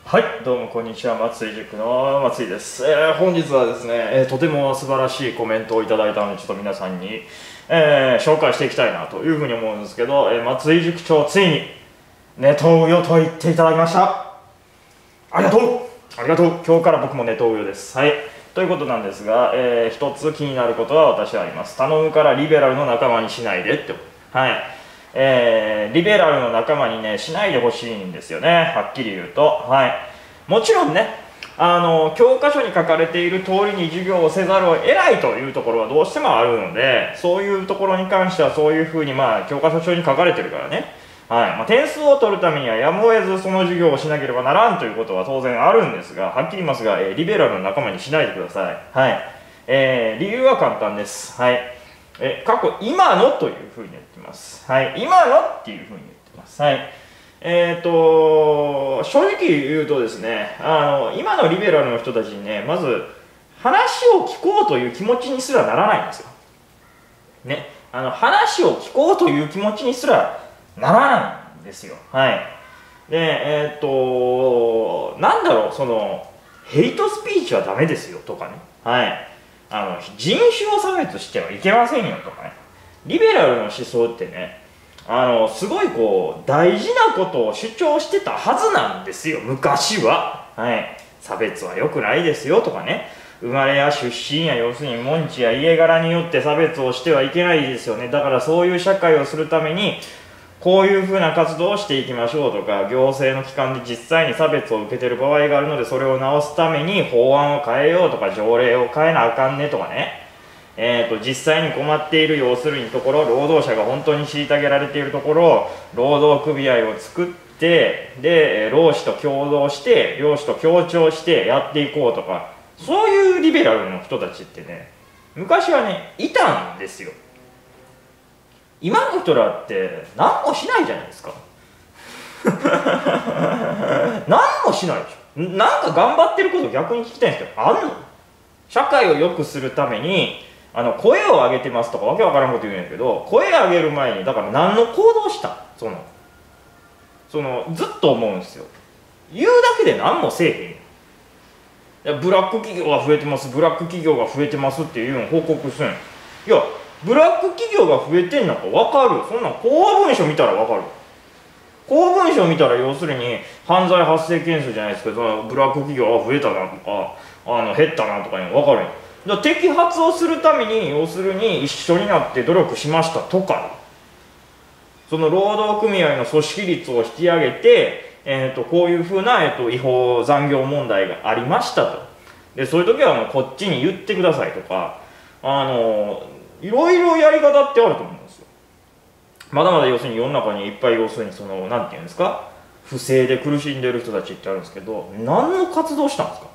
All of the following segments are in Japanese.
はい、どうもこんにちは、松井塾の松井です。本日はですね、とても素晴らしいコメントをいただいたので、ちょっと皆さんに、紹介していきたいなというふうに思うんですけど、松井塾長、ついに、ネトウヨと言っていただきました。ありがとうありがとう今日から僕もネトウヨです。はい。ということなんですが、一つ気になることは私はあります。頼むからリベラルの仲間にしないでって。はい。リベラルの仲間にねしないでほしいんですよね、はっきり言うと。はい、もちろんね、教科書に書かれている通りに授業をせざるを得ないというところはどうしてもあるので、そういうところに関してはそういうふうに教科書上に書かれてるからね、はい、点数を取るためにはやむを得ずその授業をしなければならんということは当然あるんですが、はっきり言いますが、リベラルの仲間にしないでください。はい、理由は簡単です。はい、過去今のというふうに言ってます。はい、今のっていうふうに言ってます。はい、正直言うとですね、今のリベラルの人たちにね、まず話を聞こうという気持ちにすらならないんですよ。ね、話を聞こうという気持ちにすらならないんですよ。はい。で、なんだろう、ヘイトスピーチはダメですよとかね。はい。人種を差別してはいけませんよとかね。リベラルの思想ってね、すごい大事なことを主張してたはずなんですよ、昔は。はい。差別は良くないですよとかね。生まれや出身や要するに門地や家柄によって差別をしてはいけないですよね。だからそういう社会をするために、こういうふうな活動をしていきましょうとか、行政の機関で実際に差別を受けている場合があるので、それを直すために法案を変えようとか、条例を変えなあかんねとかね。実際に困っている要するにところ、労働者が本当に虐げられているところ、労働組合を作って、で、労使と共同して、労使と協調してやっていこうとか、そういうリベラルの人たちってね、昔はね、いたんですよ。今の人らって何もしないじゃないですか。何もしないでしょ。なんか頑張ってること逆に聞きたいんですけど、あんの？社会を良くするために声を上げてますとかわけわからんこと言うんやけど、声上げる前にだから何の行動したずっと思うんですよ。言うだけで何もせえへん。ブラック企業が増えてますブラック企業が増えてますっていうのを報告するん。いやブラック企業が増えてんのか分かる。そんなん公文書見たら分かる。公文書見たら要するに犯罪発生件数じゃないですけど、ブラック企業が増えたなとか減ったなとかに分かるん。だから摘発をするために要するに一緒になって努力しましたとか、その労働組合の組織率を引き上げて、こういうふうな、違法残業問題がありましたと。でそういう時はもうこっちに言ってくださいとか、いろいろやり方ってあると思うんですよ。まだまだ要するに世の中にいっぱい要するになんていうんですか、不正で苦しんでる人たちってあるんですけど、何の活動したんですか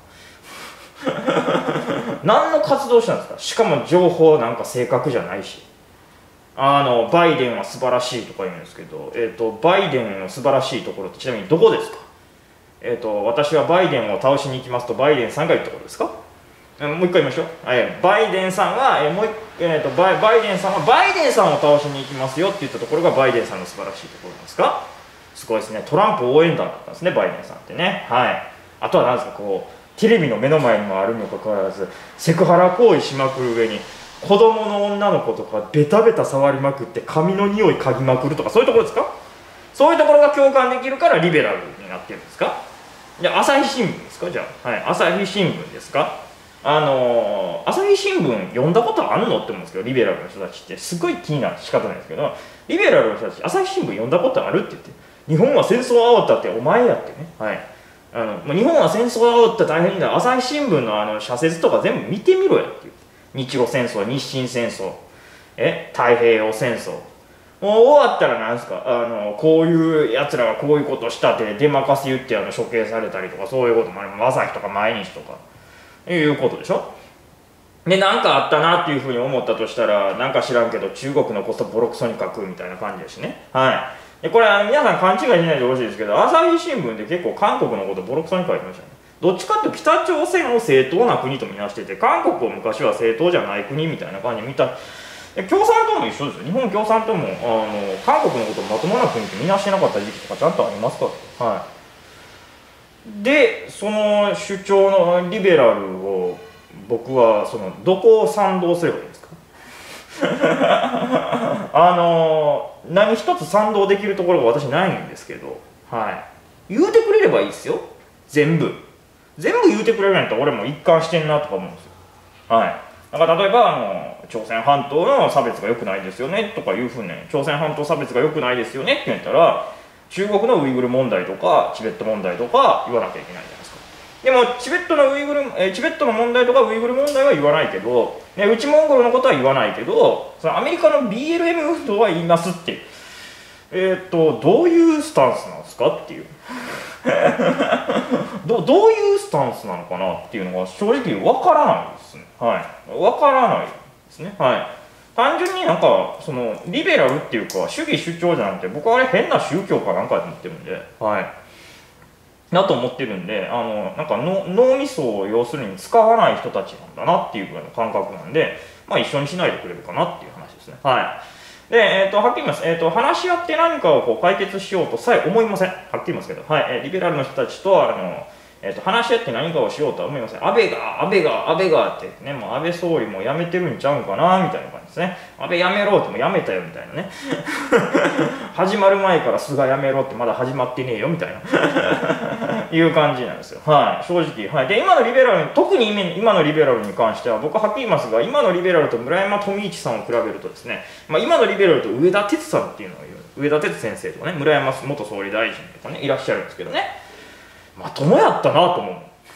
何の活動したんですか。しかも情報なんか正確じゃないし、バイデンは素晴らしいとか言うんですけど、バイデンの素晴らしいところってちなみにどこですか。私はバイデンを倒しに行きますとバイデンさんが言ったことですか。もう一回言いましょう。バイデンさんは、バイデンさんはバイデンさんを倒しに行きますよって言ったところがバイデンさんの素晴らしいところなんですか。すごいですね。トランプ応援団だったんですね、バイデンさんってね。はい。あとは何ですか、テレビの目の前にもあるにもかかわらずセクハラ行為しまくる上に子供の女の子とかベタベタ触りまくって髪の匂い嗅ぎまくるとか、そういうところですか。そういうところが共感できるからリベラルになってるんですか。じゃあ朝日新聞ですか。じゃあ、はい、朝日新聞ですか。朝日新聞読んだことあるのって思うんですけど、リベラルの人たちってすごい気になって仕方ないですけど、リベラルの人たち朝日新聞読んだことあるって言って、日本は戦争を煽ったってお前やってね。はい、日本は戦争を煽った大変だ、朝日新聞の社説とか全部見てみろやっていう。日露戦争、日清戦争、太平洋戦争、もう終わったらなんですか、こういうやつらがこういうことしたって出まかせ言って処刑されたりとか、そういうこともあります。朝日とか毎日とかいうことでしょ。で何かあったなっていうふうに思ったとしたら、なんか知らんけど中国のことボロクソに書くみたいな感じですね。はい。でこれ皆さん勘違いしないでほしいですけど、朝日新聞って結構韓国のことボロクソに書いてましたね。どっちかっていうと北朝鮮を正当な国とみなしてて、韓国を昔は正当じゃない国みたいな感じで見た。共産党も一緒ですよ。日本共産党も韓国のことをまともな国ってみなしてなかった時期とかちゃんとありますから。はい。 でその主張のリベラルを僕はどこを賛同すればいいんですか？何一つ賛同できるところが私ないんですけど、はい、言うてくれればいいですよ。全部言うてくれるんやったら俺も一貫してんなとか思うんですよ。はい、だから例えば朝鮮半島の差別が良くないですよねとかいうふうに、朝鮮半島差別が良くないですよねって言ったら、中国のウイグル問題とかチベット問題とか言わなきゃいけないじゃないですか。でもチベットの問題とかウイグル問題は言わないけど、ね、内モンゴルのことは言わないけど、そのアメリカの BLM 運動は言いますっていう、どういうスタンスなんですかっていうどういうスタンスなのかなっていうのが正直わからないですね。はい、わからないですね。はい、単純になんかリベラルっていうか主義主張じゃなくて、僕はあれ変な宗教かなんかと思ってるんで、はい、だと思ってるんで、なんか脳みそを要するに使わない人たちなんだなっていうぐらいの感覚なんで、まあ一緒にしないでくれるかなっていう話ですね。はい。で、はっきり言います。話し合って何かをこう解決しようとさえ思いません。はっきり言いますけど、はい。リベラルの人たちと話し合って何かをしようとは思いません。安倍がってね、もう安倍総理も辞めてるんちゃうんかなみたいな感じですね。安倍辞めろってもう辞めたよみたいなね。始まる前から菅辞めろってまだ始まってねえよみたいないう感じなんですよ。はい、正直。はい。で、今のリベラル、特に今のリベラルに関しては、僕ははっきり言いますが、今のリベラルと村山富市さんを比べるとですね、今のリベラルと上田哲さんっていうのがいる。上田哲先生とかね、村山元総理大臣とかね、いらっしゃるんですけどね。まともやったなと思う。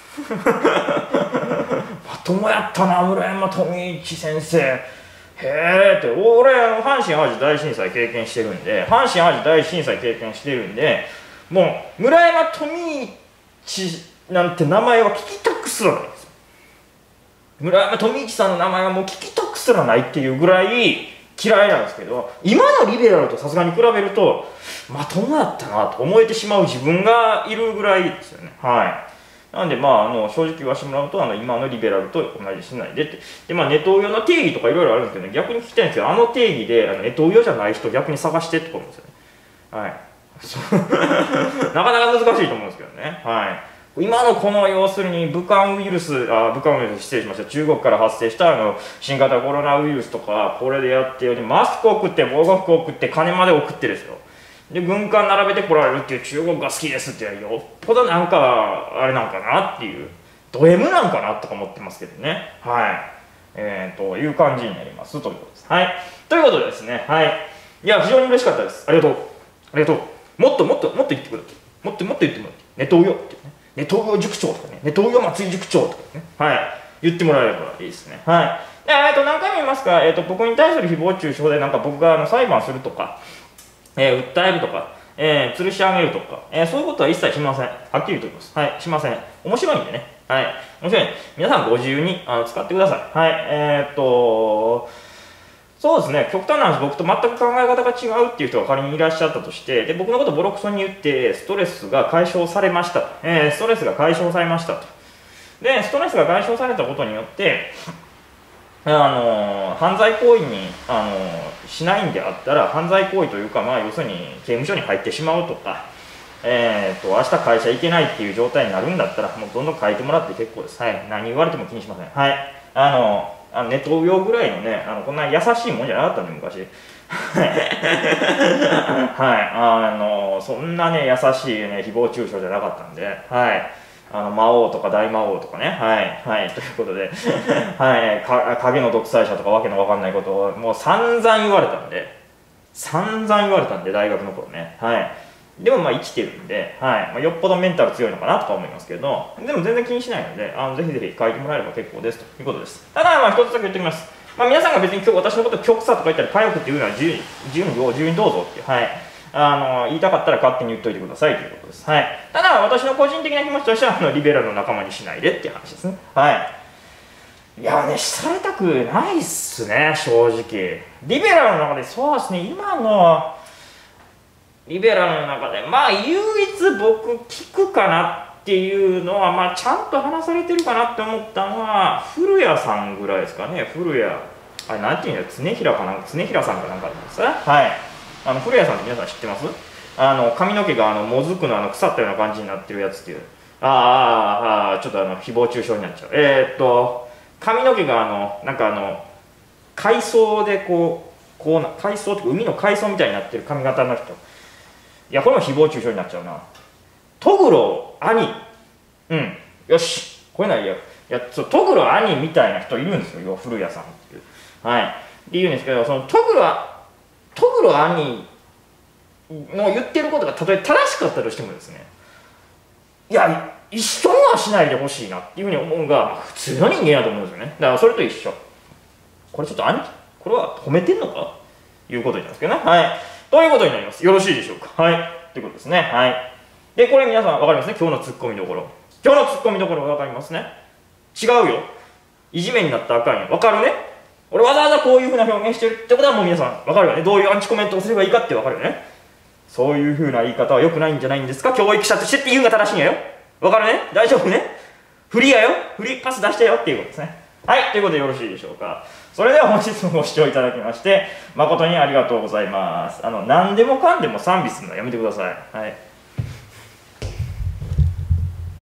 まともやったな、村山富市先生。へえって、俺阪神・淡路大震災経験してるんで、阪神・淡路大震災経験してるんで、もう村山富市なんて名前は聞きたくすらないんですよ。村山富市さんの名前はもう聞きたくすらないっていうぐらい嫌いなんですけど、今のリベラルとさすがに比べるとまともやったなと思えてしまう自分がいるぐらいですよね。はい。なんで正直言わせてもらうと今のリベラルと同じしないでって。でネトウヨの定義とかいろいろあるんですけど、ね、逆に聞きたいんですけど、定義でネトウヨじゃない人逆に探してって思うんですよね。はい。なかなか難しいと思うんですけどね。はい。今のこの要するに武漢ウイルス失礼しました、中国から発生した新型コロナウイルスとか、これでやってマスクを送って防護服を送って金まで送ってですよ。で軍艦並べてこられるっていう中国が好きですってよっぽどなんかあれなんかなっていう、ド M なんかなとか思ってますけどね。はい。という感じになりますということです。はい。ということでですね。はい。いや、非常に嬉しかったです。ありがとう。ありがとう。もっと言ってくれて。もっと言ってもらって。ネトウヨってね。ネトウヨ塾長とかね。ネトウヨ松井塾長とかね。はい。言ってもらえればいいですね。はい。で何回も言いますが、僕に対する誹謗中傷でなんか僕が裁判するとか、訴えるとか、吊るし上げるとか、そういうことは一切しません。はっきりと言います。はい。しません。面白いんでね。はい。面白い。皆さんご自由に使ってください。はい。そうですね、極端な話、僕と全く考え方が違うっていう人が仮にいらっしゃったとして、で僕のことボロクソに言って、ストレスが解消されましたと。ストレスが解消されましたと。で、ストレスが解消されたことによって、犯罪行為にしないんであったら、犯罪行為というか、要するに刑務所に入ってしまうとか、明日会社行けないっていう状態になるんだったら、もうどんどん書いてもらって結構です。はい。何言われても気にしません。はい。ネトウヨぐらいのね、こんな優しいもんじゃなかったんで、昔。はい。そんなね、優しいね、誹謗中傷じゃなかったんで、はい。魔王とか大魔王とかね、はい。はい。ということで、はい。影の独裁者とかわけのわかんないことを、もう散々言われたんで、大学の頃ね。はい。でも生きてるんで、はいよっぽどメンタル強いのかなとか思いますけど、でも全然気にしないので、ぜひぜひ書いてもらえれば結構ですということです。ただ、一つだけ言っておきます。皆さんが別に今日私のこと極左とか言ったり、左翼っていうのは自由にどうぞっていう、はい言いたかったら勝手に言っといてくださいということです。はい。ただ、私の個人的な気持ちとしては、リベラルの仲間にしないでっていう話ですね。はい。いやね、されたくないっすね、正直。リベラルの中で、そうですね、今の、リベラルの中で唯一僕聞くかなっていうのはちゃんと話されてるかなって思ったのは古谷さんぐらいですかね。古谷なんていうんだよ、常平さんかなんかですね。はい古谷さんって皆さん知ってます？髪の毛がもずくの腐ったような感じになってるやつっていうちょっと誹謗中傷になっちゃう。髪の毛がなんか海藻で海藻って海の海藻みたいになってる髪型の人。いや、これも誹謗中傷になっちゃうな。トグロ兄。うん。よし。これないや。いや、トグロ兄みたいな人いるんですよ。古谷さんっていう。はい。で言うんですけど、そのトグロ兄の言ってることがたとえ正しかったとしてもですね、いや、一緒にはしないでほしいなっていうふうに思うのが普通の人間やと思うんですよね。だからそれと一緒。これちょっとこれは褒めてんのかいうことになるんですけどね。はい。ということになります。よろしいでしょうか。はい。ということですね。はい。で、これ皆さん分かりますね。今日のツッコミどころ。今日のツッコミどころ分かりますね。違うよ。いじめになったらあかんよ。分かるね。俺わざわざこういうふうな表現してるってことはもう皆さん分かるよね。どういうアンチコメントをすればいいかって分かるよね。そういうふうな言い方は良くないんじゃないんですか。教育者としてって言うのが正しいんやよ。分かるね。大丈夫ね。フリーやよ。フリーパス出したよっていうことですね。はい。ということでよろしいでしょうか。それでは本日もご視聴いただきまして誠にありがとうございます。何でもかんでも賛美するのはやめてください。はい。